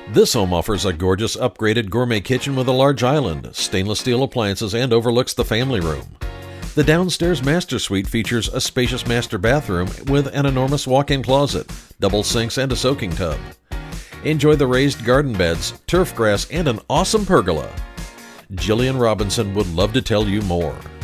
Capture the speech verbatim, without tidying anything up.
This home offers a gorgeous upgraded gourmet kitchen with a large island, stainless steel appliances, and overlooks the family room. The downstairs master suite features a spacious master bathroom with an enormous walk-in closet, double sinks, and a soaking tub. Enjoy the raised garden beds, turf grass, and an awesome pergola. Jillian Robinson would love to tell you more.